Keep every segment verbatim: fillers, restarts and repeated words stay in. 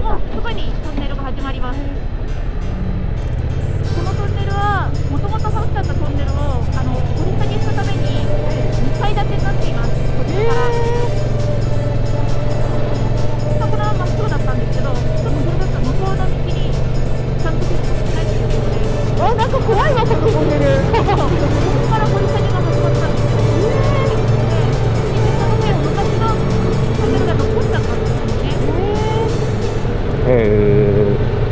もうすぐにトンネルが始まります。このトンネルはもともと掘ってあったトンネルをあの掘り下げしたためににかい建てになっています。途中からこのまままっすぐだったんですけど、ちょっとそれだと向こうの道にちゃんと接続しないということで、あ、なんか怖いな、このトンネル。ここから掘り下げが始まったんですよ。で、その上昔のトンネルが残っちゃったんですよね。 へえ。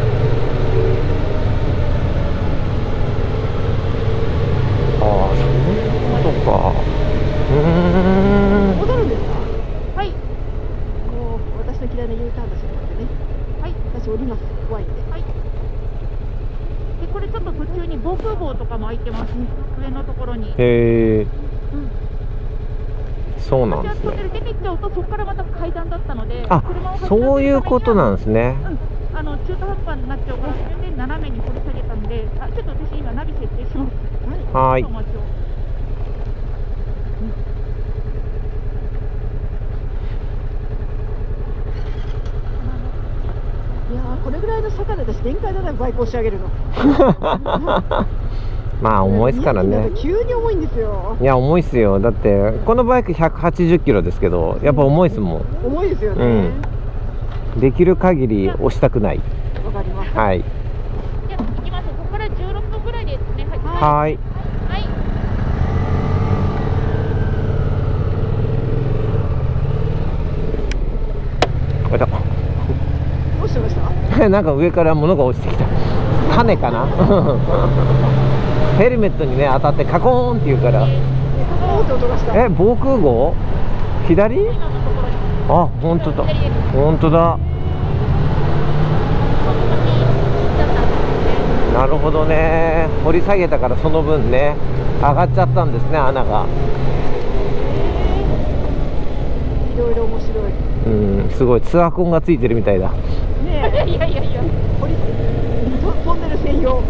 ああ、そういうことか。うーん。 戻るんですか。はい。もう私の嫌いな U ターンだしまってね。はい。私降ります。怖いんで。はい。で、これちょっと途中に防空壕とかも開いてます。上のところに。 へえ。 うん。 そうなんです私はトンネルね。 出てきちゃうと、そこからまた階段だったので。 あ、そういうことなんですね。 うん。あの中途半端になっちゃうから、それで斜めに掘り下げたんで、あ、ちょっと私今ナビ設定します。 はい。 お待ちを。いやー、これぐらいの坂で私限界だな、バイク押し上げるの。 まあ重いですからね。 急に重いんですよ。 いや重いっすよ。だってこのバイクひゃくはちじゅっキロですけど、やっぱ重いっすもん。 重いですよね。 うん。できる限り押したくない。 わかります。 はい。 じゃあ行きます。ここからじゅうろっぷんぐらいですね。はい。 はい。 はい。 あら。 どうしました？ なんか上から物が落ちてきた。種かな。ヘルメットにね当たってカコーンって言うから。え、防空壕？左？あ、本当だ。本当だ。なるほどね。掘り下げたからその分ね上がっちゃったんですね、穴が。 いろいろ面白い。 うん、すごいツアコンがついてるみたいだ。ねえ、いやいやいや、掘りトンネル専用。こ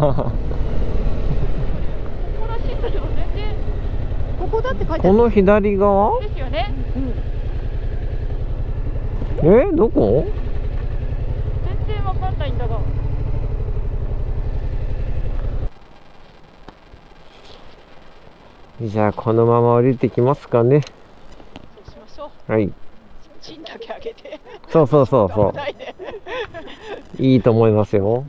こだって書いてある。 この左側？ ですよね。 うん。え、どこ？ 全然わかんないんだが。 じゃあこのまま降りてきますかね。 そうしましょう。 はい。 チンだけ上げて。 そうそうそうそう。いいと思いますよ。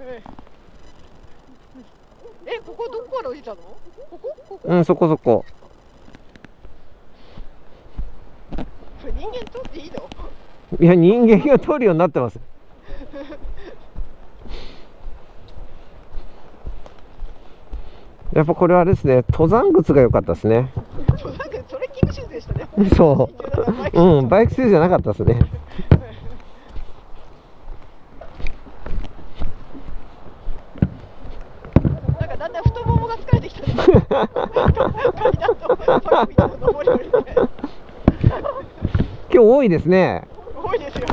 え、ここどこから降りたの？ここ？ここ？ うん、そこそこ。 これ人間通っていいの？ いや、人間が通るようになってます。やっぱこれはあれですね、登山靴が良かったですね。 登山靴、トレッキングシューズでしたね。 そう。うん、バイクシューズじゃなかったですね。 なんかだんだん太ももが疲れてきたね。階段と坂道の登り降りで。 今日多いですね。 多いですよ。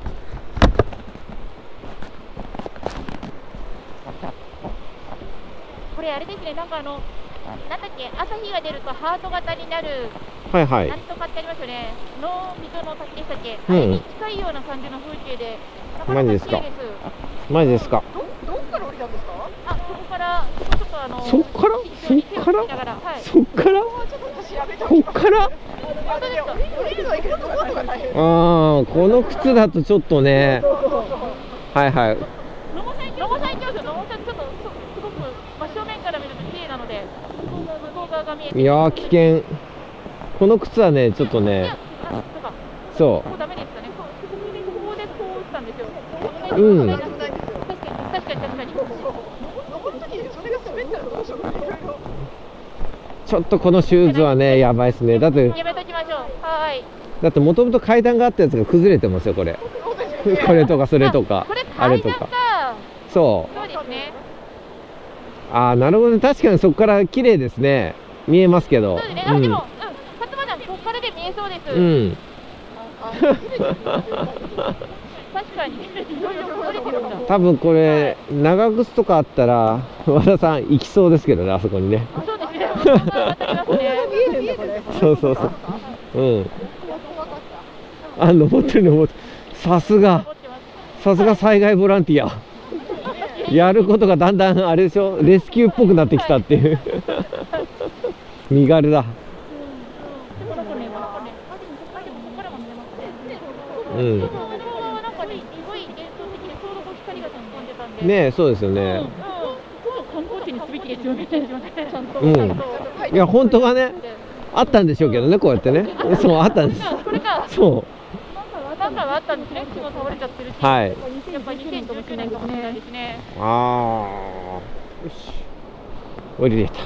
これあれですね、なんかあの、なんだっけ、朝日が出るとハート型になる。 はいはい。 なんとかってありますよね。の水の滝でしたっけ。 うん。 あれに近いような感じの風景で。 マジですか。マジですか。 ど、どこから降りたんですか。あ、そこから、そこそこあの。 そっから。そっから。 はい、 そっから。こっから。 降りるのは行くと思うのが大変。 ああ、この靴だとちょっとね。はいはい。 野茂山行きますよ。野茂山ちょっと、すごく、真正面から見ると綺麗なので。向こう側が見えて。 いやー、危険。この靴はね、ちょっとね。そう。 ここダメですかね。ここでこう打ったんですよ。 うん。 確かに、確かに、確かに。登るときに、それが滑ったらどうしようか。いろいろ。 ちょっとこのシューズはね、やばいですね。だって。 やめときましょう。はい。 だってもともと階段があったやつが崩れてますよ、これ。これとかそれとか。あれとか。そう。 そうですね。 ああ、なるほどね。確かにそこから綺麗ですね。見えますけど。 そうですね。あ、でも、うん、勝間さん、ここからで見えそうです。 うん。 確かに。 多分これ長靴とかあったら和田さん行きそうですけどね、あそこにね。 そうですね。 そうそうそう。うん。あ、登ってる登ってる。さすが。 さすが災害ボランティア。やることがだんだんあれでしょ、レスキューっぽくなってきたっていう。身軽だ。うん。ねえ、そうですよね。うん。いや、本当はね、あったんでしょうけどね、こうやってね。そう、あったんです。そう。なんかあったんですね。倒れちゃってるし。はい。やっぱりにせんじゅうきゅうねんかもしれないですね。ああ。よし。降りれた。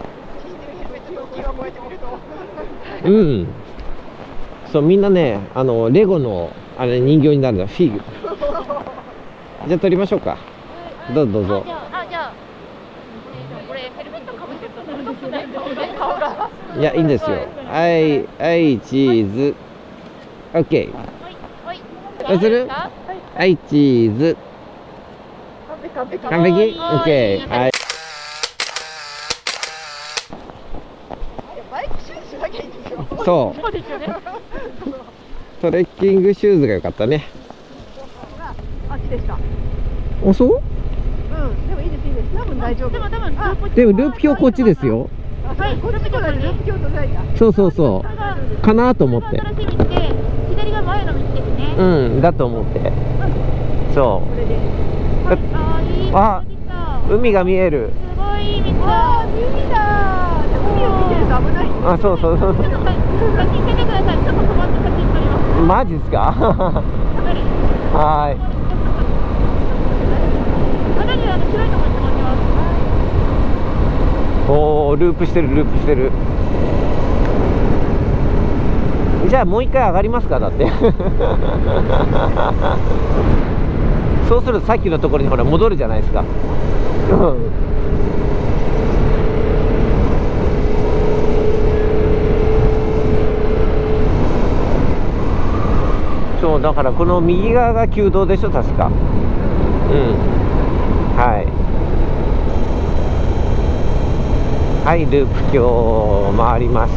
うん。そう、みんなね、あのレゴのあれ人形になるの、フィグ。じゃあ撮りましょうか。どうぞどうぞ。あ、じゃあ。これヘルメットかぶってると顔が。いや、いいんですよ。はい、はい、チーズ。オッケー。どうする？はい、チーズ。完璧？完璧？オッケー。はい。バイクシューズだけいいんですよ。そう。トレッキングシューズが良かったね。あっちでした。あ、そう？うん、でもいいですいいです。多分大丈夫。でも多分でもループ橋こっちですよ。はい、こっちとループ橋とないんだ。そうそうそう。かなと思って。左が前の道ですね。うん、だと思って。そう。あ、海が見える。すごい海だ。海だ。海を見てると危ない。あ、そうそうそう。写真見てください。ちょっと止まって写真撮ります。マジですか？はい。おお、ループしてるループしてる。じゃあもう一回上がりますか、だってそうするとさっきのところにほら戻るじゃないですか。そうだからこの右側が旧道でしょ確か。うん、はいはい、ループ橋回りました。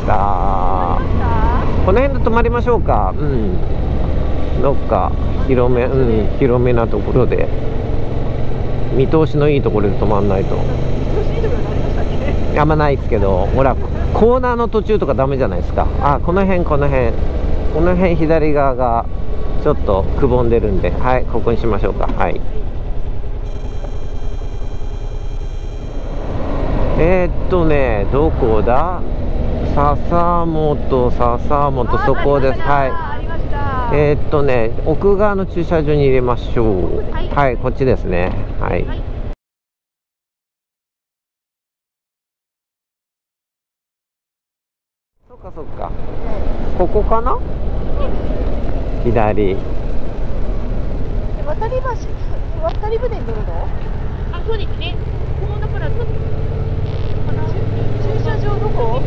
この辺で止まりましょうか。うん。どっか広め、うん、広めなところで。見通しのいいところで止まんないと。見通しいいところありましたっけ？あんまないですけど、ほら、コーナーの途中とかダメじゃないですか。あ、この辺、この辺。この辺左側がちょっとくぼんでるんで、はい、ここにしましょうか。はい。えー、っとね、どこだ？笹本、笹本、そこです。はい。えー、っとね、奥側の駐車場に入れましょう。はい、はい、こっちですね。はい。はい、そっかそっか。ここかな？左。渡り橋、渡り船に乗るの？あ、そうですね。ここだからちょっと。駐車場どこ？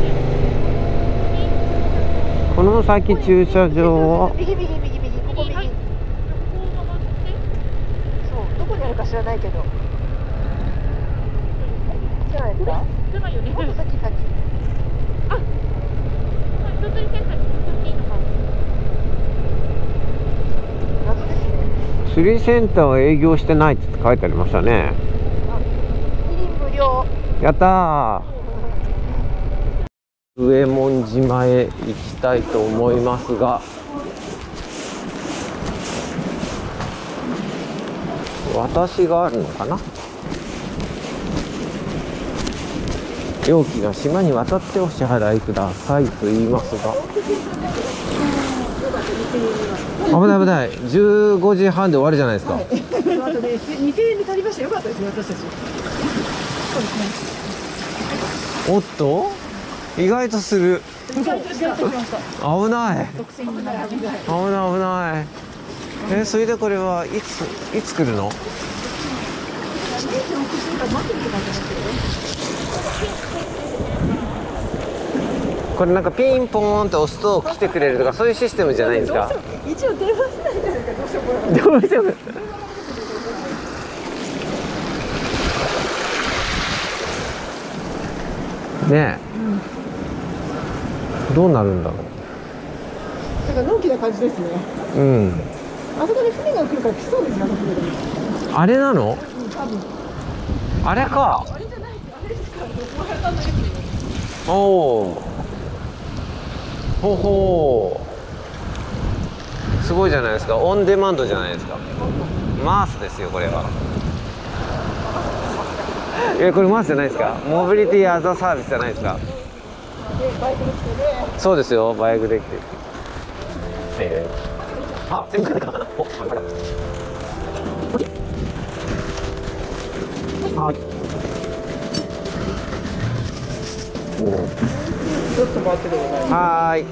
この先駐車場は右右右右ここ右。はい、そうどこにあるか知らないけど。じゃないですか？じゃないよね。もっと先先。あ、鳥取センターに行っていいのか。謎ですね。釣りセンターは営業してないって書いてありましたね。あ、入り無料。やったー。上門島へ行きたいと思いますが、私があるのかな。料金が島に渡ってお支払いくださいと言いますが、危ない危ない、じゅうごじはんで終わるじゃないですか。はい、あとね、にせんえんで足りました。よかったですね、私たち。そうですね。おっと意外とする。危ない危ない危ない。え、それでこれはいついつ来るの？これなんかピンポーンと押すと来てくれるとかそういうシステムじゃないんですか？一応電話しないじゃないですか。どうしてもどうしてもねえ、うん、どうなるんだろう。なんかのんきな感じですね。うん。 あそこで船が来るから来そうですよ、 あれなの？ 多分。 あれか。 あれじゃないですよ、あれですから、もうやったんだけど。 おお。ほほう。すごいじゃないですか。オンデマンドじゃないですか。マースですよ、これは。え、これマースじゃないですか。モビリティアザサービスじゃないですか。 バイクで来てね。 そうですよ、バイクで来て。えー、あ、全部かな。お、はい。お。 ちょっと待ってください。 はーい。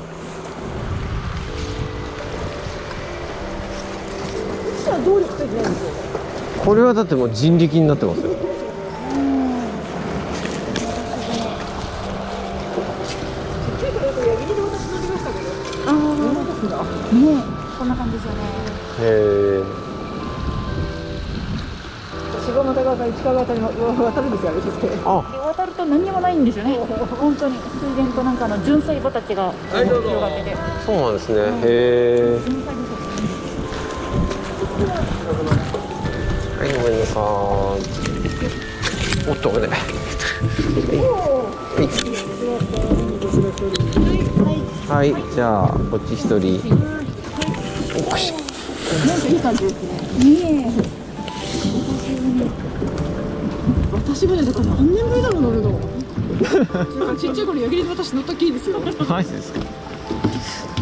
動力ついてないんですよ。 これはだってもう人力になってますよ。 ああ、ね、こんな感じですよね。 へえ。 四五股川から市川側に渡るんですよ、あれ。 あ、 渡ると何にもないんですよね。本当に水田となんかの純粋畑が広がってて。 そうなんですね。へえ。はい、ごめんなさい。おっと、危ない。はい、じゃあ、こっち一人。おっし。 なんかいい感じですね。ねえ。私もね、だから何年ぶりだろう乗るの。ちっちゃい頃、矢切で私乗ったっきりですよ。 マジですか。